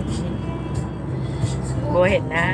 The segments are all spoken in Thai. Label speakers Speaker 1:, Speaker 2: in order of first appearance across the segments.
Speaker 1: โบเห็นหน้า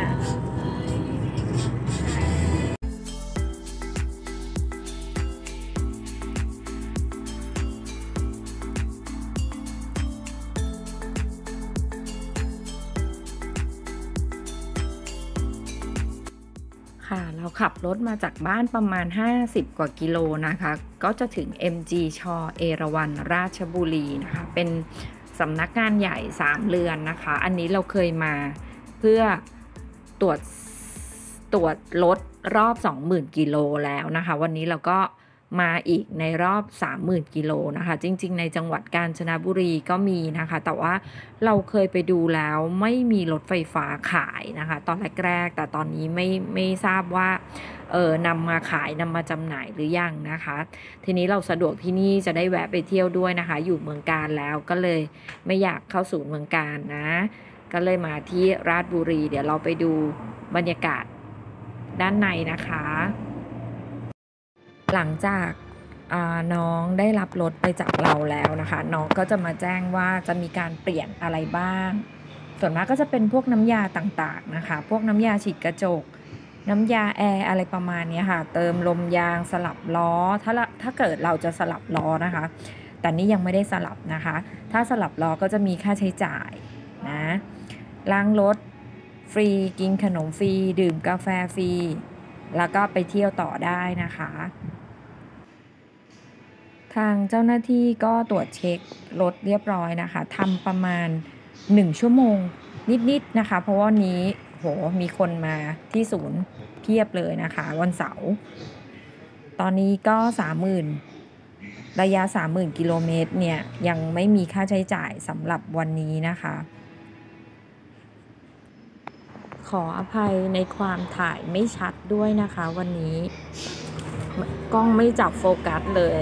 Speaker 1: ค่ะเราขับรถมาจากบ้านประมาณ50กว่ากิโลนะคะก็จะถึง MG ชเอราวัณราชบุรีนะคะเป็นสำนักงานใหญ่3เรือนนะคะอันนี้เราเคยมาเพื่อตรวจรถรอบ 20,000 กิโลแล้วนะคะวันนี้เราก็มาอีกในรอบ 30,000 กิโลนะคะจริงๆในจังหวัดกาญจนบุรีก็มีนะคะแต่ว่าเราเคยไปดูแล้วไม่มีรถไฟฟ้าขายนะคะตอนแรกๆแต่ตอนนี้ไม่ทราบว่านำมาขายนำมาจำหน่ายหรือยังนะคะทีนี้เราสะดวกที่นี่จะได้แวะไปเที่ยวด้วยนะคะอยู่เมืองกาญแล้วก็เลยไม่อยากเข้าสู่เมืองกาญนะก็เลยมาที่ราชบุรีเดี๋ยวเราไปดูบรรยากาศด้านในนะคะหลังจากน้องได้รับรถไปจากเราแล้วนะคะน้องก็จะมาแจ้งว่าจะมีการเปลี่ยนอะไรบ้างส่วนมากก็จะเป็นพวกน้ำยาต่างๆนะคะพวกน้ำยาฉีดกระจกน้ำยาแอร์อะไรประมาณนี้ค่ะเติมลมยางสลับล้อถ้าเกิดเราจะสลับล้อนะคะแต่นี่ยังไม่ได้สลับนะคะถ้าสลับล้อก็จะมีค่าใช้จ่ายนะล้างรถฟรีกินขนมฟรีดื่มกาแฟฟรีแล้วก็ไปเที่ยวต่อได้นะคะทางเจ้าหน้าที่ก็ตรวจเช็ครถเรียบร้อยนะคะทำประมาณ1ชั่วโมงนิดๆนะคะเพราะว่านี้โหมีคนมาที่ศูนย์เพียบเลยนะคะวันเสาร์ตอนนี้ก็ระยะ 30,000 กิโลเมตรเนี่ยยังไม่มีค่าใช้จ่ายสำหรับวันนี้นะคะขออภัยในความถ่ายไม่ชัดด้วยนะคะวันนี้กล้องไม่จับโฟกัสเลย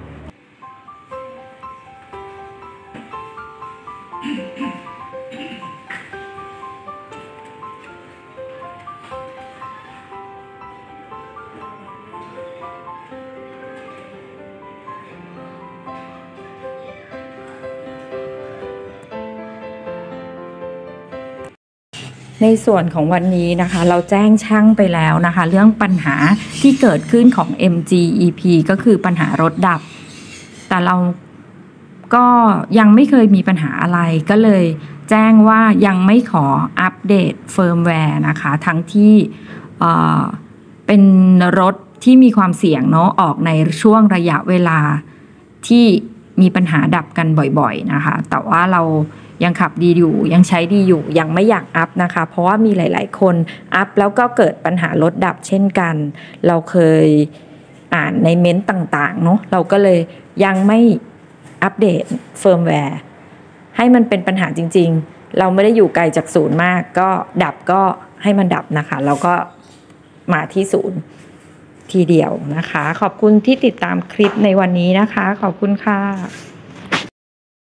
Speaker 1: ในส่วนของวันนี้นะคะเราแจ้งช่างไปแล้วนะคะเรื่องปัญหาที่เกิดขึ้นของ MG-EP ก็คือปัญหารถดับแต่เราก็ยังไม่เคยมีปัญหาอะไรก็เลยแจ้งว่ายังไม่ขออัปเดตเฟิร์มแวร์นะคะทั้งที่เป็นรถที่มีความเสี่ยงเนาะออกในช่วงระยะเวลาที่มีปัญหาดับกันบ่อยๆนะคะแต่ว่าเรายังขับดีอยู่ยังใช้ดีอยู่ยังไม่อยากอัพนะคะเพราะว่ามีหลายๆคนอัพแล้วก็เกิดปัญหารถดับเช่นกันเราเคยอ่านในเม้นต์ต่างๆเนาะเราก็เลยยังไม่อัปเดตเฟิร์มแวร์ให้มันเป็นปัญหาจริงๆเราไม่ได้อยู่ไกลจากศูนย์มากก็ดับก็ให้มันดับนะคะแล้วก็มาที่ศูนย์ทีเดียวนะคะขอบคุณที่ติดตามคลิปในวันนี้นะคะขอบคุณค่ะ